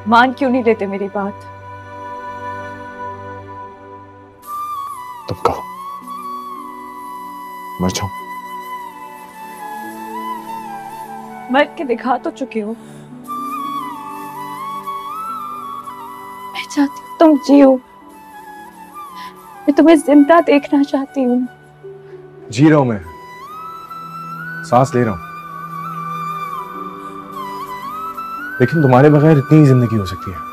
मान क्यों नहीं लेते मेरी बात? तुम कहो, मर जाऊं? मर के दिखा तो चुके हो। मैं चाहती हूँ तुम जियो। मैं तुम्हें जिंदा देखना चाहती हूँ। जी रहा हूं मैं, सांस ले रहा हूं, लेकिन तुम्हारे बगैर इतनी ही जिंदगी हो सकती है।